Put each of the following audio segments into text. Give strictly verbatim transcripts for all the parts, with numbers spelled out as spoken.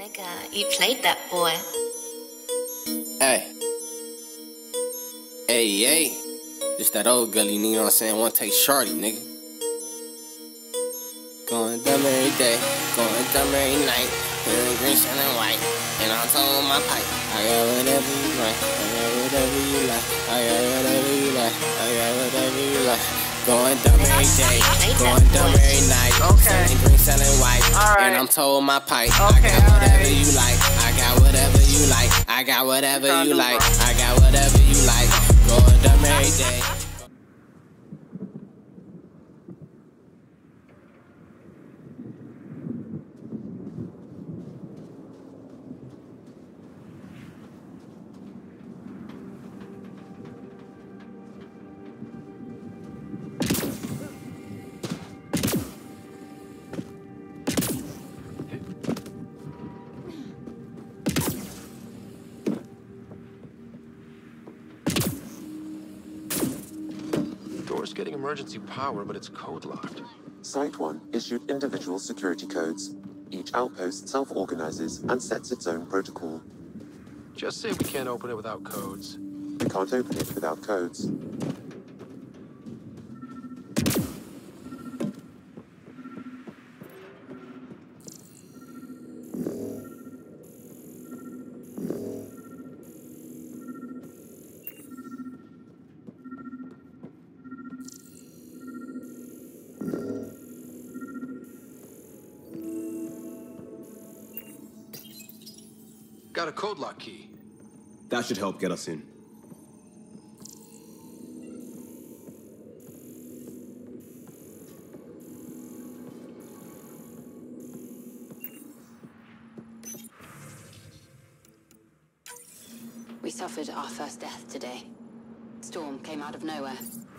Nigga, you played that boy. Hey. Hey, hey. Just that old gully, you know what I'm saying? One take shorty, nigga. Going dumb every day, going dumb every night. Feeling green, shining white, and I'm told my pipe. I got whatever you like, I got whatever you like, I got whatever you like, I got whatever you like. Going dumb every day, going dumb every night. Okay. Selling green, selling white, right. and I'm told my pipe. Okay, I got whatever right. you like, I got whatever you like, I got whatever you like, I got whatever you like. Going dumb every day. Door's getting emergency power, but it's code locked. Site one issued individual security codes. Each outpost self-organizes and sets its own protocol. Just say we can't open it without codes. We can't open it without codes. Got a code lock key. That should help get us in. We suffered our first death today. Storm came out of nowhere.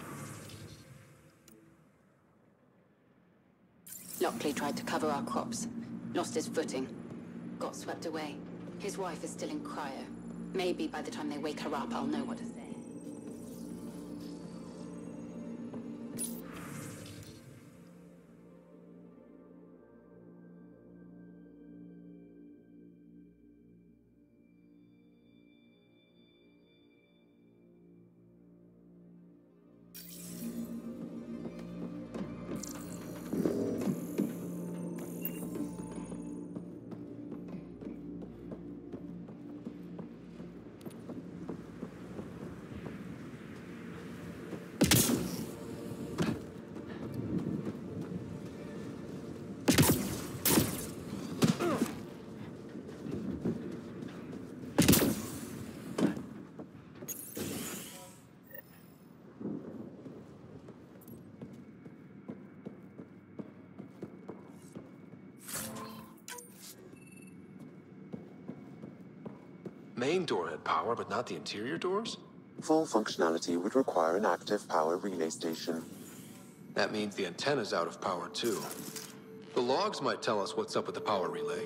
Lockley tried to cover our crops, lost his footing, got swept away. His wife is still in cryo. Maybe by the time they wake her up, I'll know what to say. Main door had power, but not the interior doors? Full functionality would require an active power relay station. That means the antenna's out of power, too. The logs might tell us what's up with the power relay.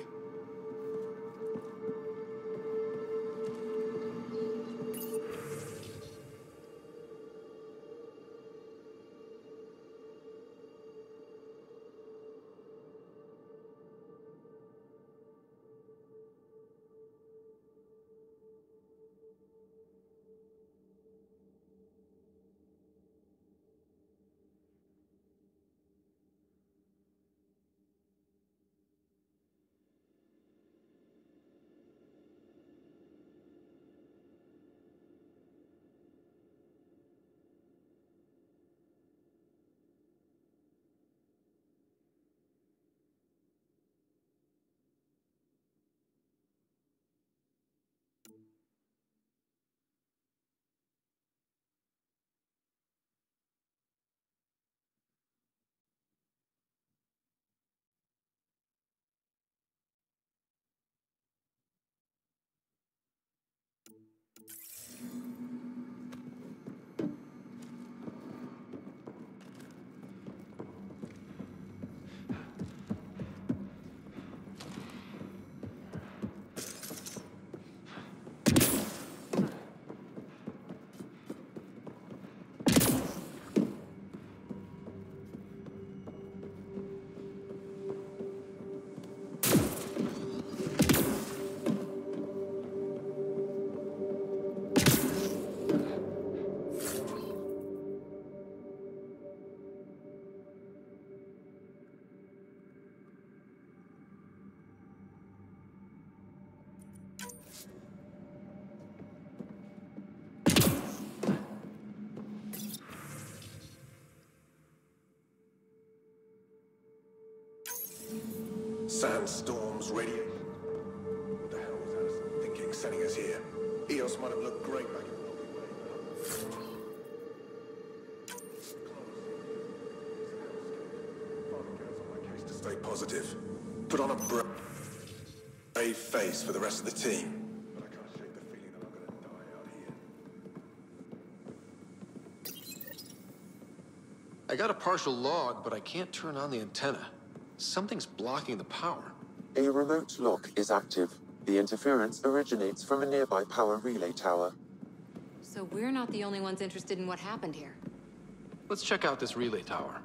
Sandstorms, radio. What the hell was Allison thinking, sending us here? E O S might have looked great back in the Milky Way. Father counts on my case to stay positive. Put on a bra brave face for the rest of the team. But I can't shake the feeling that I'm gonna die out here. I got a partial log, but I can't turn on the antenna. Something's blocking the power. A remote lock is active. The interference originates from a nearby power relay tower. So we're not the only ones interested in what happened here. Let's check out this relay tower.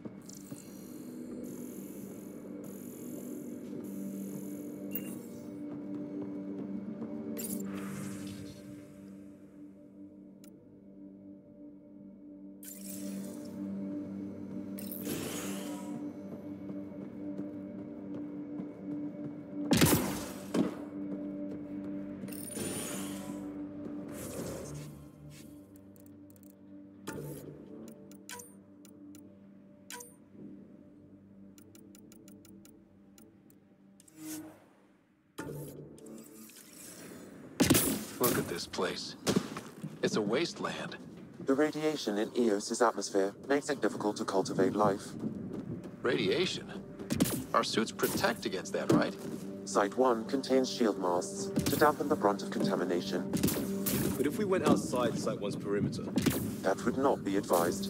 Look at this place. It's a wasteland. The radiation in Eos's atmosphere makes it difficult to cultivate life. Radiation? Our suits protect against that, right? Site one contains shield masts to dampen the brunt of contamination. But if we went outside Site one's perimeter? That would not be advised.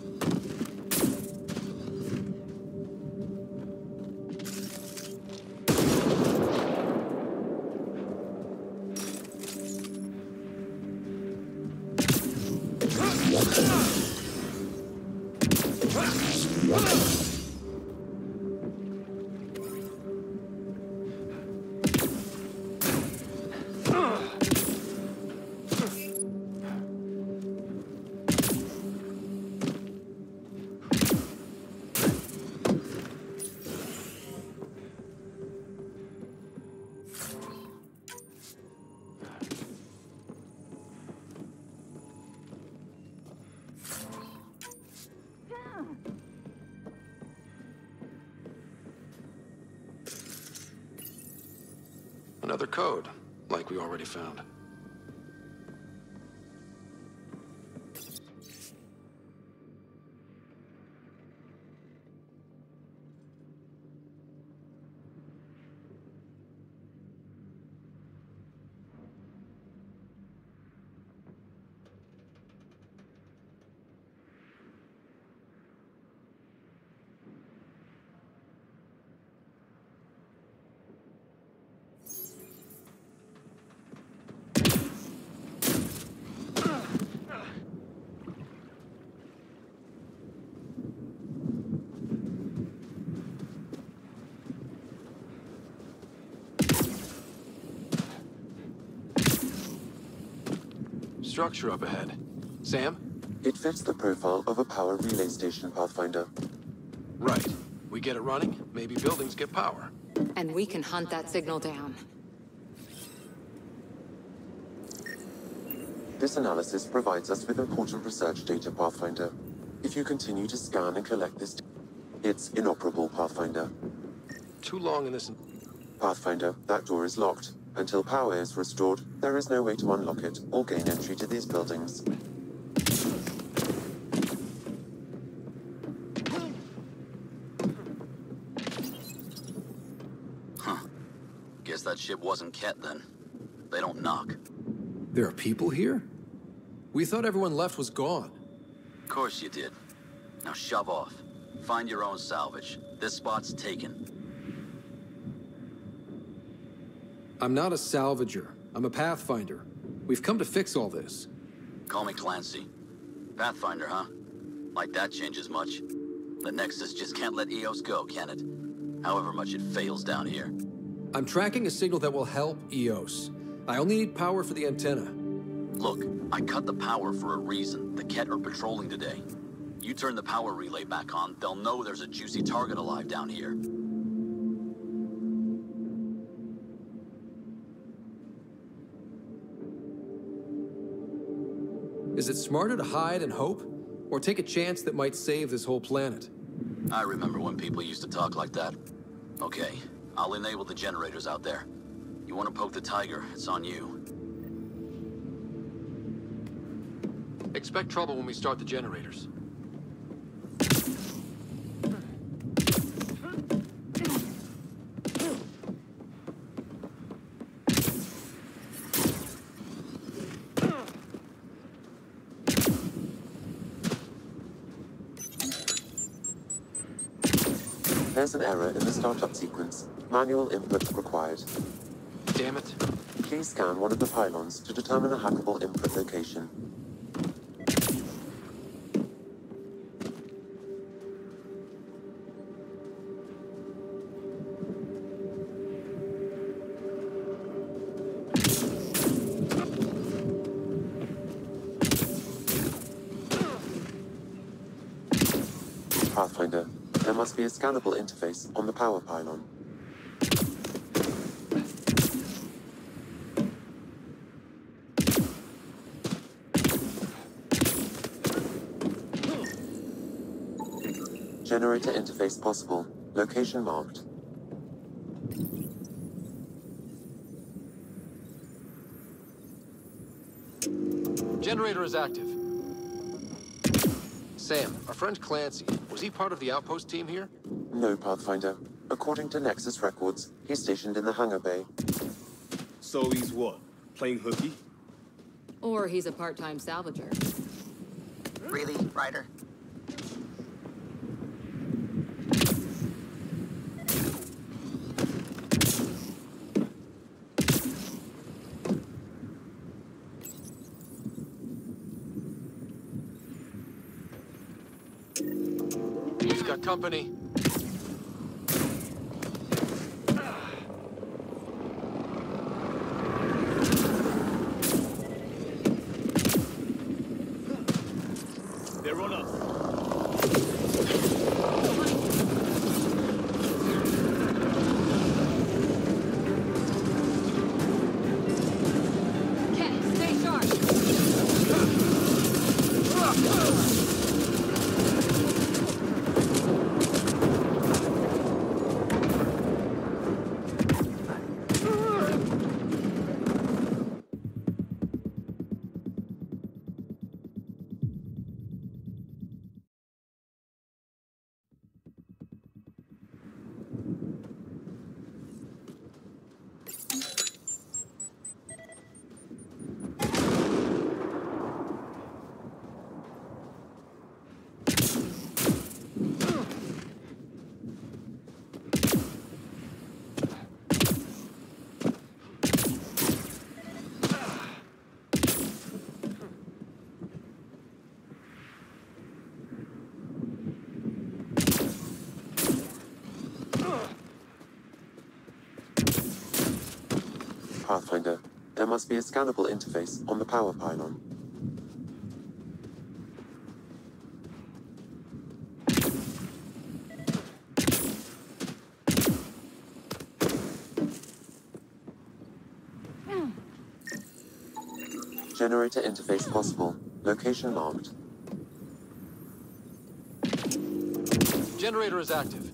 Another code, like we already found. Structure up ahead. Sam? It fits the profile of a power relay station, Pathfinder. Right. We get it running, maybe buildings get power. And we can hunt that signal down. This analysis provides us with important research data, Pathfinder. If you continue to scan and collect this, it's inoperable, Pathfinder. Too long in this... Pathfinder, that door is locked. Until power is restored, there is no way to unlock it or gain entry to these buildings. Huh. Guess that ship wasn't Ket then. They don't knock. There are people here? We thought everyone left was gone. Of course you did. Now shove off. Find your own salvage. This spot's taken. I'm not a salvager. I'm a Pathfinder. We've come to fix all this. Call me Clancy. Pathfinder, huh? Like that changes much. The Nexus just can't let E O S go, can it? However much it fails down here. I'm tracking a signal that will help E O S. I only need power for the antenna. Look, I cut the power for a reason. The Ket are patrolling today. You turn the power relay back on, they'll know there's a juicy target alive down here. Is it smarter to hide and hope? Or take a chance that might save this whole planet? I remember when people used to talk like that. Okay, I'll enable the generators out there. You want to poke the Tiger, it's on you. Expect trouble when we start the generators. There's an error in the startup sequence. Manual input required. Damn it. Please scan one of the pylons to determine a hackable input location. Pathfinder, there must be a scannable interface on the power pylon. Generator interface possible. Location marked. Generator is active. Sam, our friend Clancy, was he part of the outpost team here? No, Pathfinder. According to Nexus records, he's stationed in the hangar bay. So he's what? Playing hooky? Or he's a part-time salvager. Really, Ryder? We've got company. They're on us. Ken, stay sharp. Pathfinder, there must be a scannable interface on the power pylon. Generator interface possible. Location marked. Generator is active.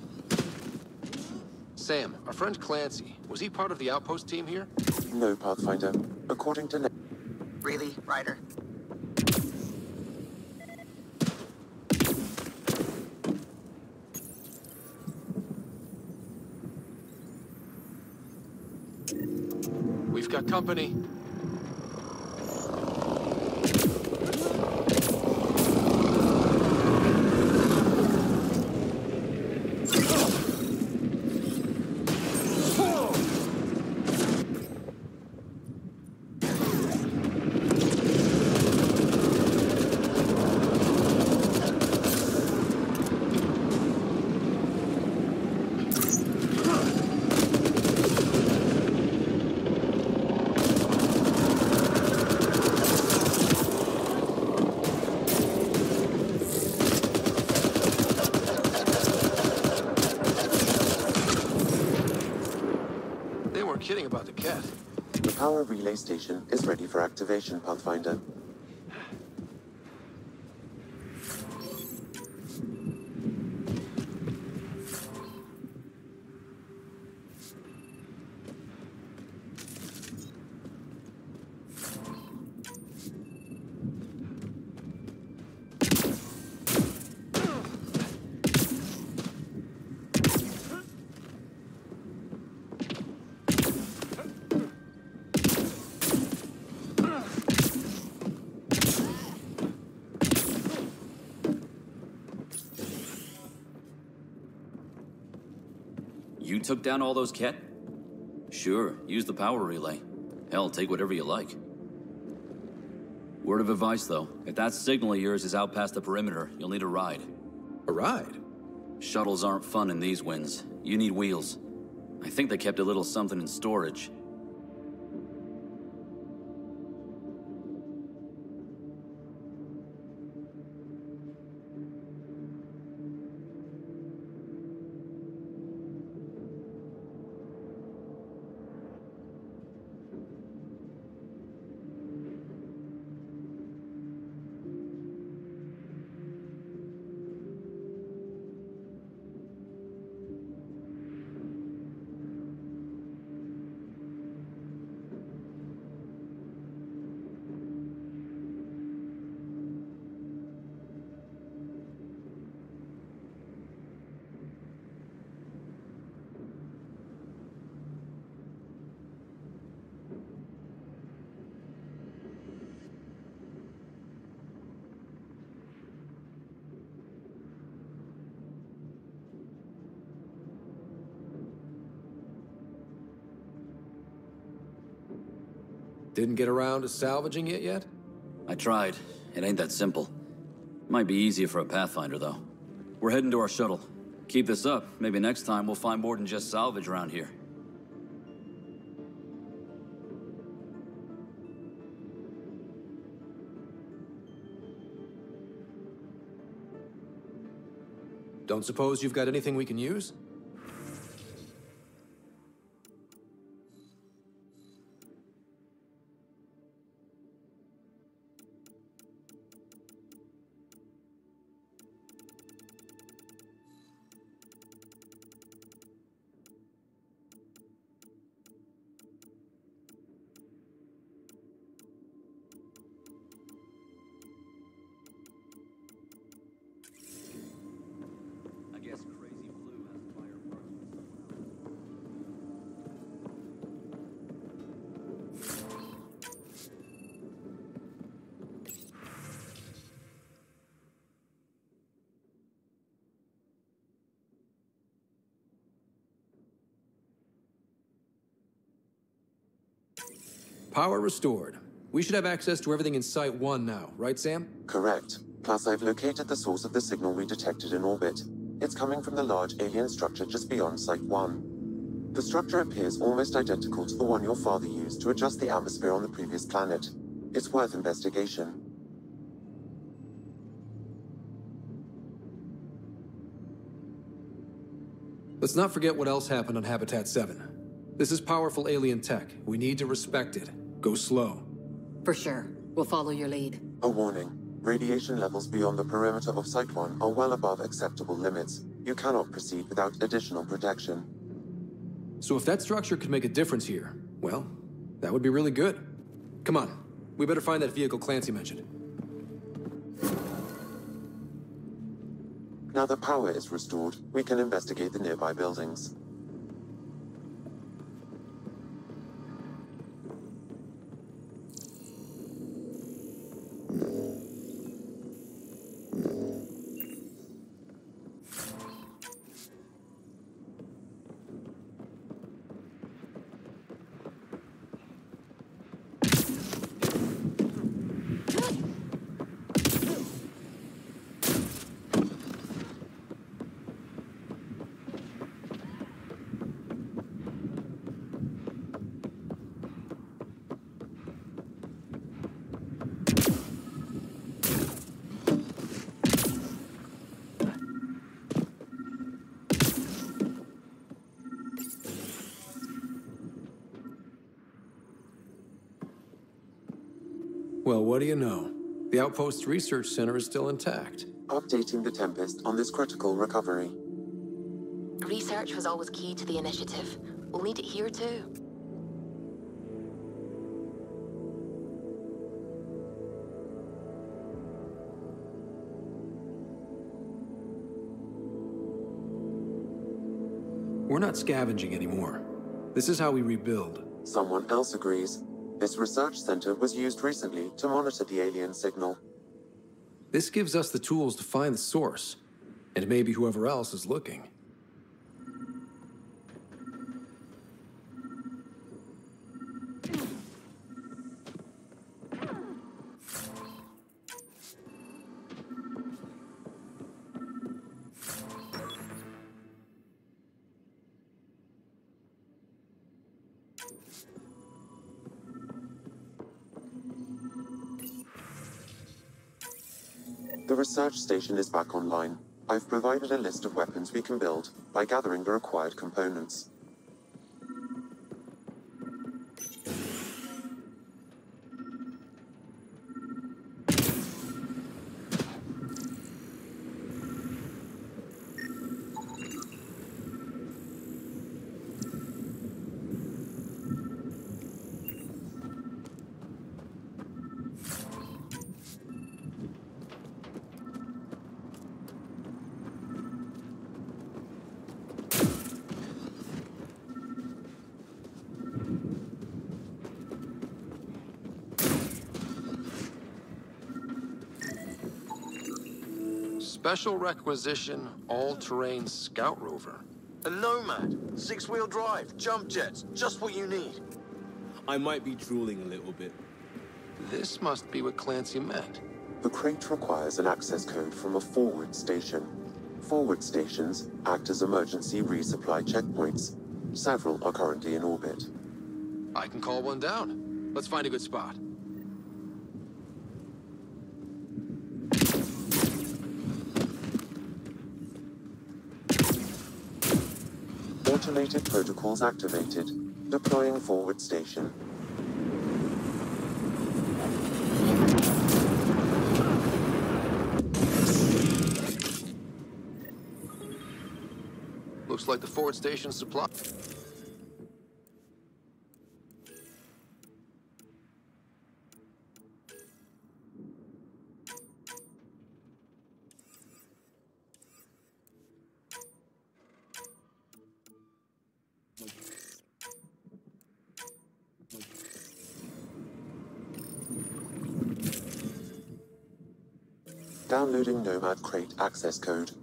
Sam, our friend Clancy, was he part of the outpost team here? No, Pathfinder. According to... Ne Really, Ryder? We've got company. Kidding about the cat. The power relay station is ready for activation, Pathfinder. took down all those Ket? Sure, use the power relay. Hell, take whatever you like. Word of advice, though. If that signal of yours is out past the perimeter, you'll need a ride. A ride? Shuttles aren't fun in these winds. You need wheels. I think they kept a little something in storage. Didn't get around to salvaging it yet? I tried. It ain't that simple. Might be easier for a Pathfinder, though. We're heading to our shuttle. Keep this up. Maybe next time we'll find more than just salvage around here. Don't suppose you've got anything we can use? Power restored. We should have access to everything in Site one now, right, Sam? Correct. Plus, I've located the source of the signal we detected in orbit. It's coming from the large alien structure just beyond Site one. The structure appears almost identical to the one your father used to adjust the atmosphere on the previous planet. It's worth investigation. Let's not forget what else happened on Habitat seven. This is powerful alien tech. We need to respect it. Go slow. For sure. We'll follow your lead. A warning. Radiation levels beyond the perimeter of Site one are well above acceptable limits. You cannot proceed without additional protection. So if that structure could make a difference here, well, that would be really good. Come on. We better find that vehicle Clancy mentioned. Now that power is restored, we can investigate the nearby buildings. Well, what do you know? The Outpost Research Center is still intact. Updating the Tempest on this critical recovery. Research was always key to the initiative. We'll need it here too. We're not scavenging anymore. This is how we rebuild. Someone else agrees. This research center was used recently to monitor the alien signal. This gives us the tools to find the source, and maybe whoever else is looking. The research station is back online. I've provided a list of weapons we can build by gathering the required components. Special requisition, all-terrain scout rover. A Nomad, six-wheel drive, jump jets, just what you need. I might be drooling a little bit. This must be what Clancy meant. The crate requires an access code from a forward station. Forward stations act as emergency resupply checkpoints. Several are currently in orbit. I can call one down. Let's find a good spot. Automated protocols activated. Deploying forward station. Looks like the forward station supply. Downloading Nomad crate access code.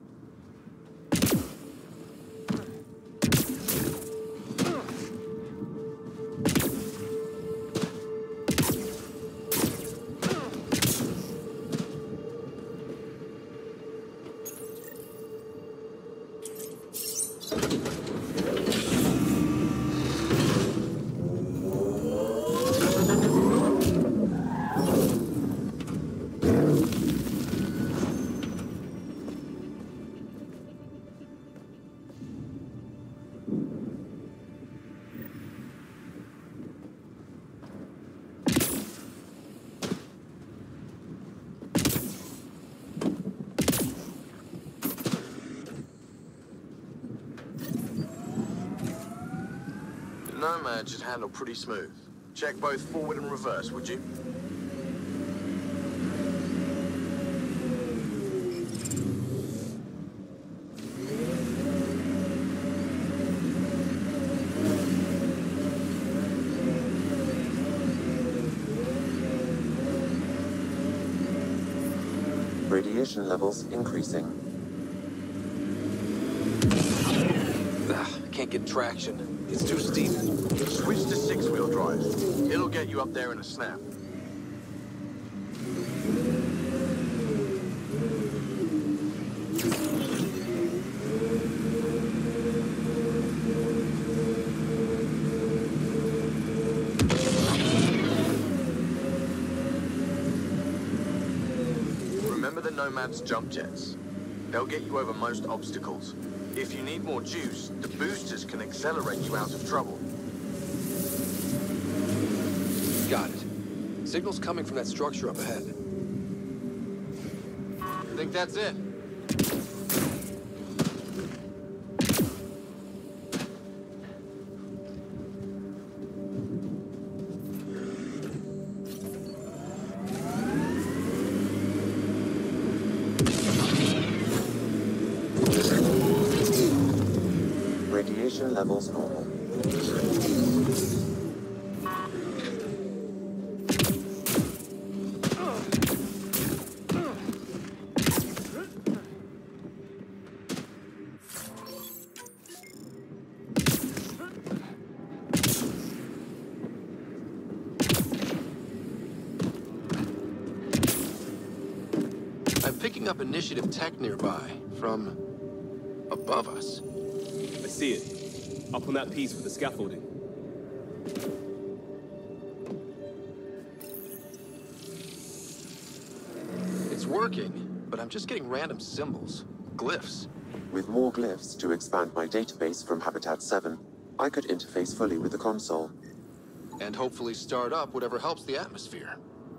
Nomad should handle pretty smooth. Check both forward and reverse, would you? Radiation levels increasing. Ugh, I can't get traction. It's too steep. Switch to six-wheel drive. It'll get you up there in a snap. Remember the Nomad's jump jets. They'll get you over most obstacles. If you need more juice, the boosters can accelerate you out of trouble. Got it. Signal's coming from that structure up ahead. Think that's it? Radiation levels normal. I'm picking up initiative tech nearby, from above us. I see it. Up on that piece with the scaffolding. It's working. but I'm just getting random symbols. Glyphs. With more glyphs to expand my database from Habitat seven, I could interface fully with the console. And hopefully start up whatever helps the atmosphere.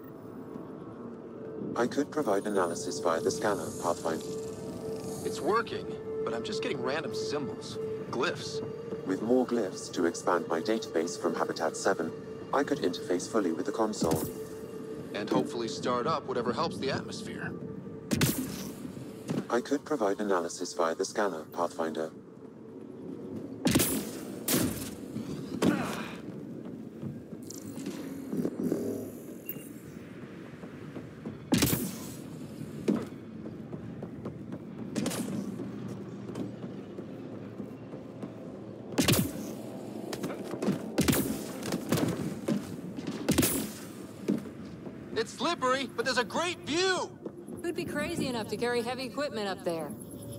I could provide analysis via the scanner, Pathfinder. It's working, but I'm just getting random symbols. Glyphs. With more glyphs to expand my database from Habitat seven, I could interface fully with the console. And hopefully start up whatever helps the atmosphere. I could provide analysis via the scanner, Pathfinder. It's slippery, but there's a great view! Who'd be crazy enough to carry heavy equipment up there?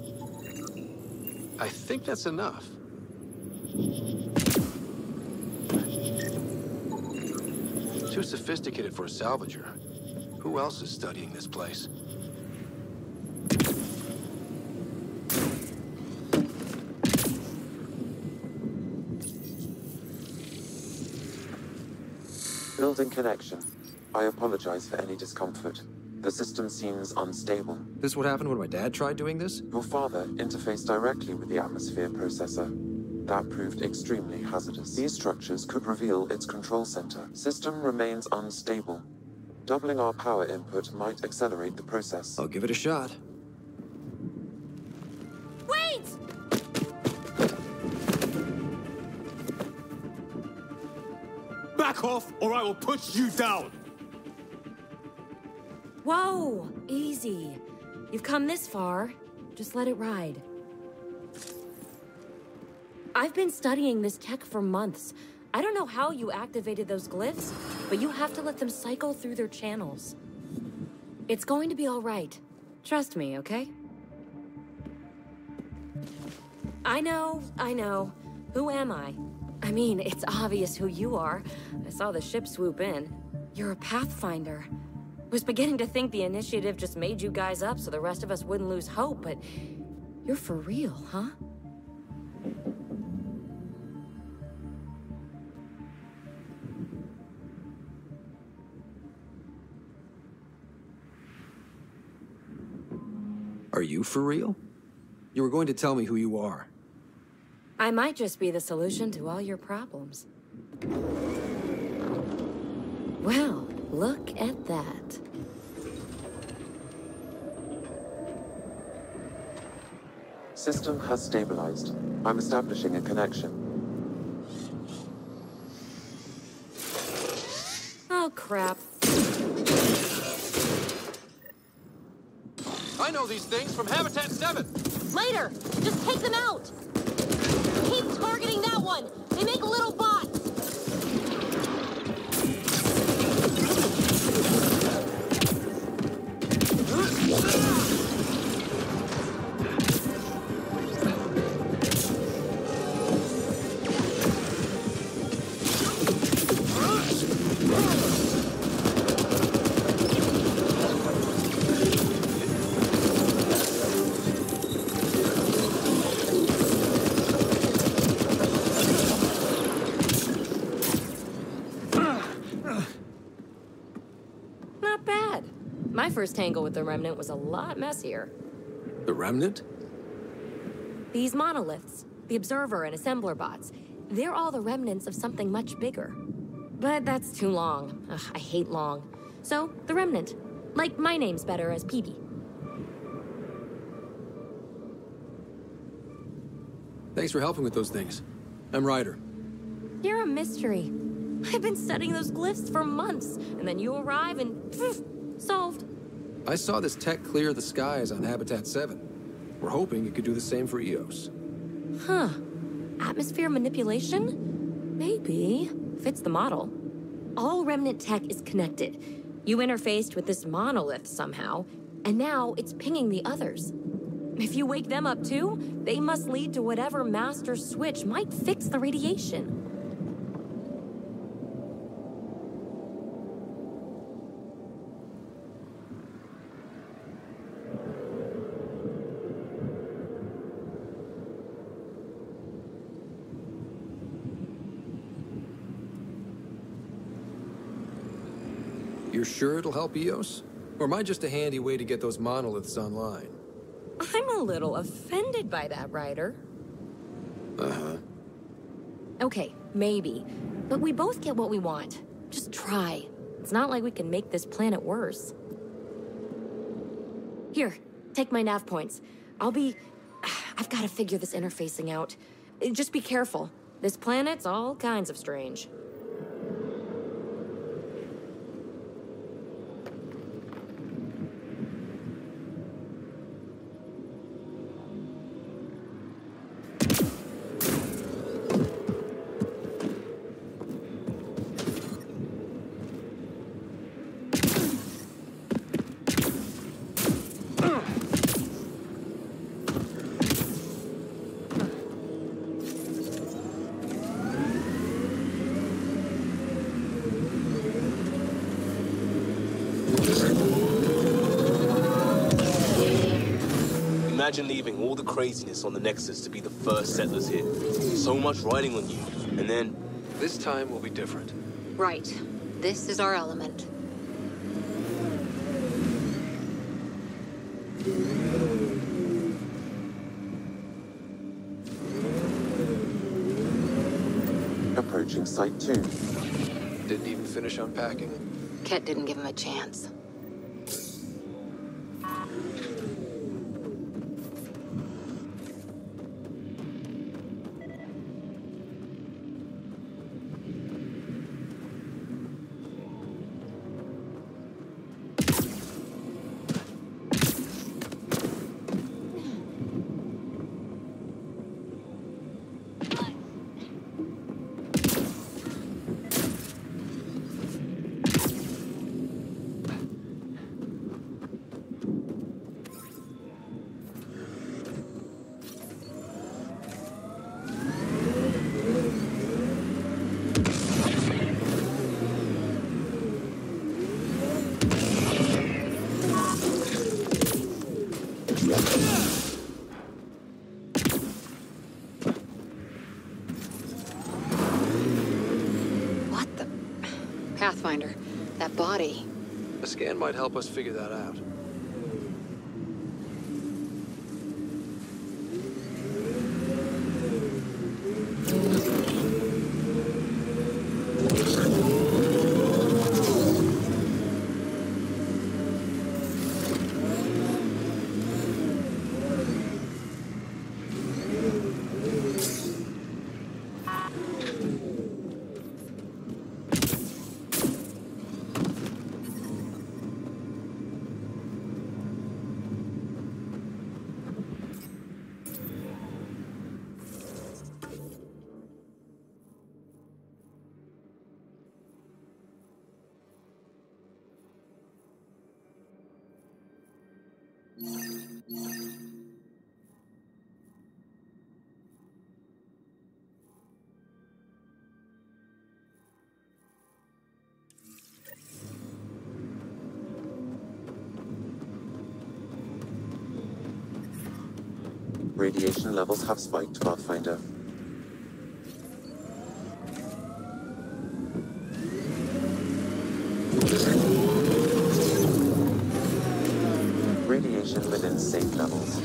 I think that's enough. Too sophisticated for a salvager. Who else is studying this place? Building connection. I apologize for any discomfort. The system seems unstable. This what happened when my dad tried doing this? Your father interfaced directly with the atmosphere processor. That proved extremely hazardous. These structures could reveal its control center. System remains unstable. Doubling our power input might accelerate the process. I'll give it a shot. Wait! Back off, or I will put you down! Whoa! Easy. You've come this far. Just let it ride. I've been studying this tech for months. I don't know how you activated those glyphs, but you have to let them cycle through their channels. It's going to be all right. Trust me, okay? I know, I know. Who am I? I mean, it's obvious who you are. I saw the ship swoop in. You're a Pathfinder. Was beginning to think the initiative just made you guys up so the rest of us wouldn't lose hope, but you're for real, huh? Are you for real? You were going to tell me who you are. I might just be the solution to all your problems. Well, look at that. System has stabilized. I'm establishing a connection. Oh, crap. I know these things from Habitat seven! Later! Just take them out! Keep targeting that one! They make little bots! My first tangle with the Remnant was a lot messier. The Remnant? These monoliths, the Observer and Assembler bots, they're all the remnants of something much bigger. But that's too long. Ugh, I hate long. So, the Remnant. Like, my name's better as P B. Thanks for helping with those things. I'm Ryder. You're a mystery. I've been studying those glyphs for months, and then you arrive and poof, solved. I saw this tech clear the skies on Habitat seven. We're hoping it could do the same for E O S. Huh. Atmosphere manipulation? Maybe. Fits the model. All Remnant tech is connected. You interfaced with this monolith somehow, and now it's pinging the others. If you wake them up too, they must lead to whatever master switch might fix the radiation. You're sure it'll help Eos? Or am I just a handy way to get those monoliths online? I'm a little offended by that, Ryder. Uh-huh. Okay, maybe. But we both get what we want. Just try. It's not like we can make this planet worse. Here, take my nav points. I'll be... I've got to figure this interfacing out. Just be careful. This planet's all kinds of strange. Imagine leaving all the craziness on the Nexus to be the first settlers here. So much riding on you, and then... This time will be different. Right. This is our element. Approaching Site two. Didn't even finish unpacking. Ket didn't give him a chance. What the... Pathfinder, that body... A scan might help us figure that out. Radiation levels have spiked, Pathfinder. Radiation within safe levels.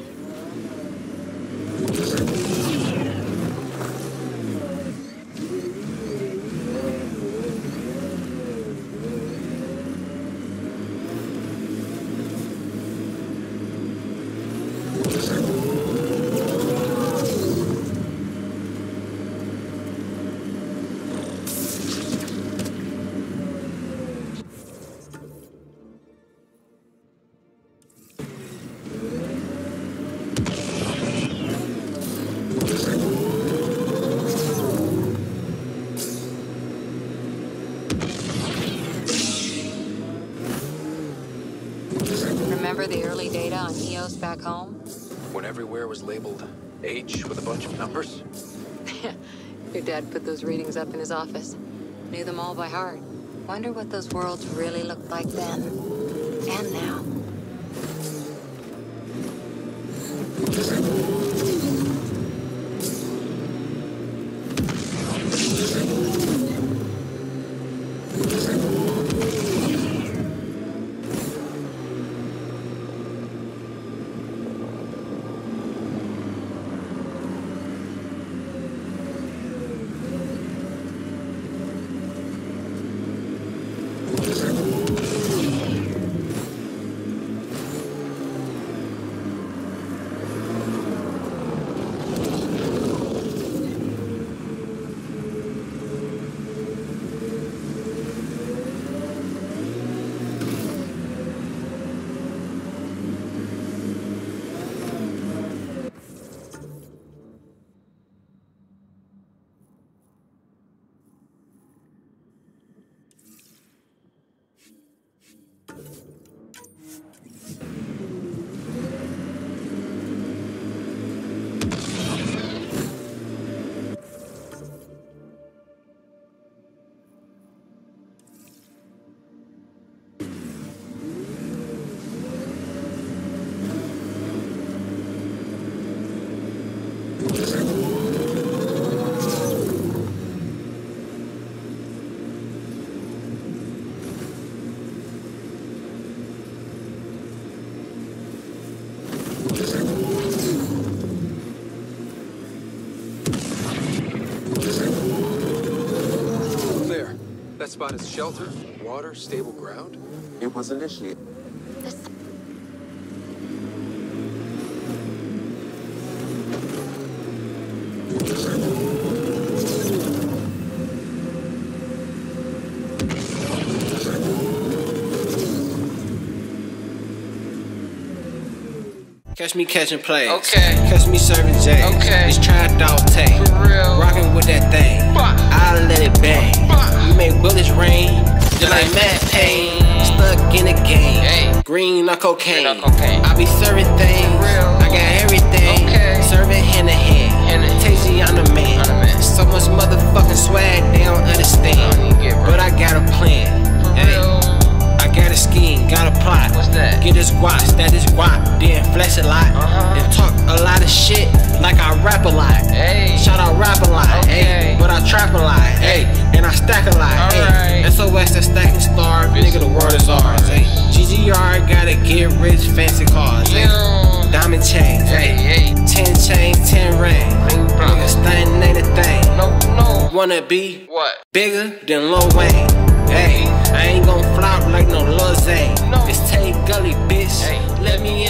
Remember the early data on Eos back home? When everywhere was labeled H with a bunch of numbers? Your dad put those readings up in his office. Knew them all by heart. Wonder what those worlds really looked like then. And now. There. That spot is shelter, water, stable ground? It was initially... Catch me catching plays. Okay. Catch me serving J's. Okay. It's Trap Dog Tay. For real. Rockin' with that thing. Bah. I let it bang. Bah. We make bullets rain. Just like Matt Payne. Stuck in the game. Hey. Green or cocaine. Green or cocaine. I be serving things. For real. I got everything. Okay. Serving hand to hand. Hand to hand. Tasty, I'm the man. I'm the man. So much motherfucking swag, they don't understand. I don't even get, bro. But I got a plan. For Hey. real. I got a scheme, got a plot. What's that? Get this guap, that is guap. Then flex a lot. Uh-huh. Then talk a lot of shit like I rap a lot. Hey. Shout out rap a lot. Okay. Hey. But I trap a lot. Hey. And I stack a lot. Hey. Alright. S O S, the stacking star. Nigga, the world is ours. Hey. G G R gotta get rich, fancy cars. Hey. Yeah. Diamond chains. Hey, Hey. hey. Ten chains, ten rings. Nigga, stunting ain't a thing. No, no. Wanna be What? bigger than Lil Wayne. Hey, I ain't gon' flop like no Lil Zane. No. It's Tay Gully, bitch. Hey. Let me